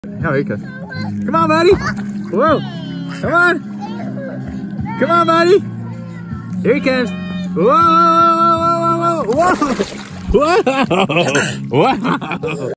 Oh, here he comes. Come on, buddy. Whoa. Come on. Come on, buddy. Here he comes. Whoa. Whoa. Whoa. Whoa. Whoa. Whoa.